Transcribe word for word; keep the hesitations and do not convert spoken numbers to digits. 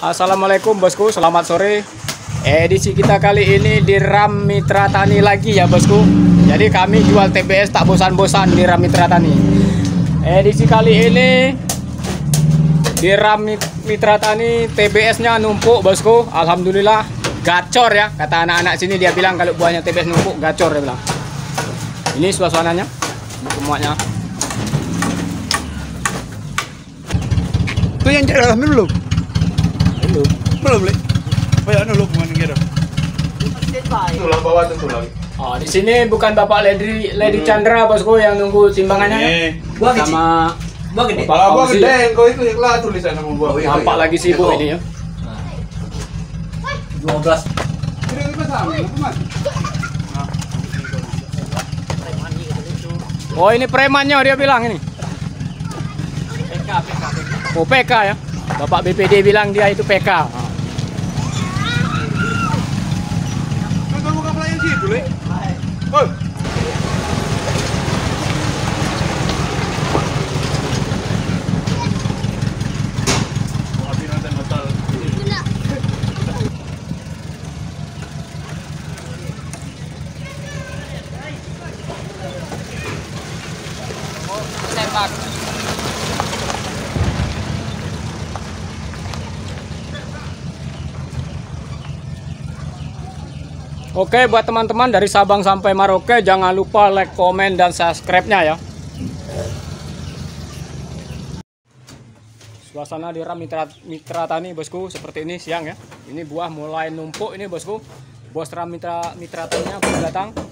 Assalamualaikum bosku, selamat sore. Edisi kita kali ini di Ram Mitra Tani lagi ya bosku. Jadi kami jual T B S tak bosan-bosan di Ram Mitra Tani. Edisi kali ini di Ram Mitra Tani T B S-nya numpuk bosku. Alhamdulillah gacor ya. Kata anak-anak sini dia bilang kalau buahnya T B S numpuk gacor dia bilang. Ini suasananya semuanya. Itu yang cek dalam dulu. Belum. Belum, Le. Banyak dulu kemana gitu. Tulang bawah tuh tulang. Oh, di sini bukan Bapak Lady Lady Chandra bosku yang nunggu timbangannya. Ini. Buah kecil. Sama Buah gede. Bapak Kalau gua Fauzi. gede, kau itu ikhlas tulisan sama gua. Nampak lagi sibuk ini ya. dua belas. Ini kita sama, teman. Oh, ini premannya dia bilang ini. Oh, P K ya. Bapak B P D bilang dia itu P K. Kan kamu buka pelayan situ, Le. Oh. Oke, buat teman-teman dari Sabang sampai Merauke, jangan lupa like, komen, dan subscribe-nya ya. Suasana di Ram Mitra, Mitra Tani bosku seperti ini siang ya. Ini buah mulai numpuk ini bosku. Bos Ram Mitra Mitra Tani baru datang.